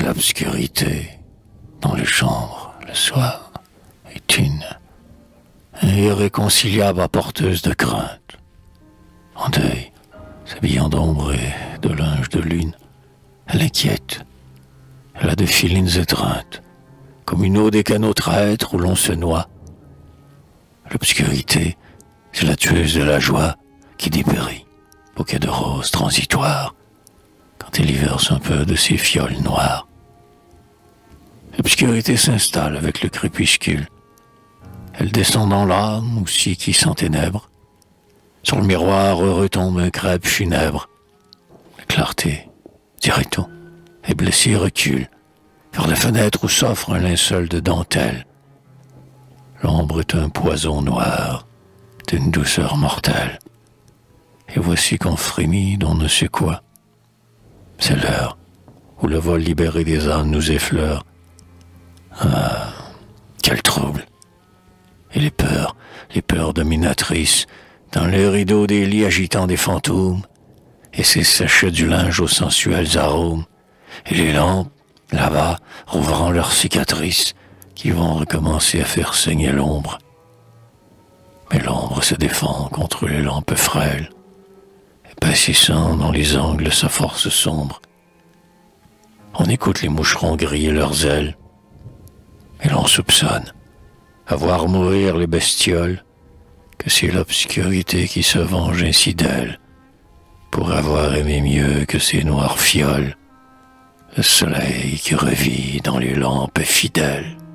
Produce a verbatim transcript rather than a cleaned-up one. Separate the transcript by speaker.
Speaker 1: l'obscurité dans les chambres le soir est une irréconciliable apporteuse de crainte. En deuil, s'habillant d'ombre et de linge de lune, elle inquiète. Elle a de filines étreintes, comme une eau des canaux traîtres où l'on se noie. L'obscurité, c'est la tueuse de la joie qui dépérit, bouquet de roses transitoires, quand elle y verse un peu de ses fioles noires. L'obscurité s'installe avec le crépuscule. Elle descend dans l'âme aussi qui s'enténèbre. Sur le miroir retombe un crêpe funèbre. La clarté, dirait-on, est blessée et recule vers la fenêtre où s'offre un linceul de dentelle. L'ombre est un poison noir d'une douceur mortelle. Et voici qu'on frémit d'on ne sait quoi. C'est l'heure où le vol libéré des âmes nous effleure. Ah, quel trouble! Et les peurs, les peurs dominatrices, dans les rideaux des lits agitant des fantômes, et ces sachets du linge aux sensuels arômes, et les lampes, là-bas, rouvrant leurs cicatrices, qui vont recommencer à faire saigner l'ombre. Mais l'ombre se défend contre les lampes frêles, épaississant dans les angles sa force sombre. On écoute les moucherons griller leurs ailes, et l'on soupçonne, à voir mourir les bestioles, que c'est l'obscurité qui se venge ainsi d'elle, pour avoir aimé mieux que ces noires fioles, le soleil qui revit dans les lampes fidèles.